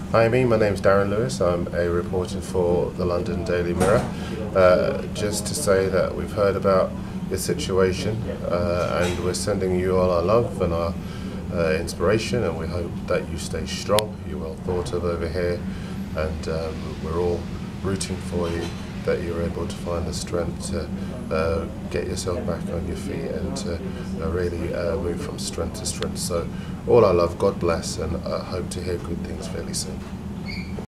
Hi, Emmy. My name's Darren Lewis. I'm a reporter for the London Daily Mirror. Just to say that we've heard about your situation and we're sending you all our love and our inspiration, and we hope that you stay strong. You're well thought of over here, and we're all rooting for you, that you're able to find the strength to get yourself back on your feet and to really move from strength to strength. So all our love, God bless, and I hope to hear good things fairly soon.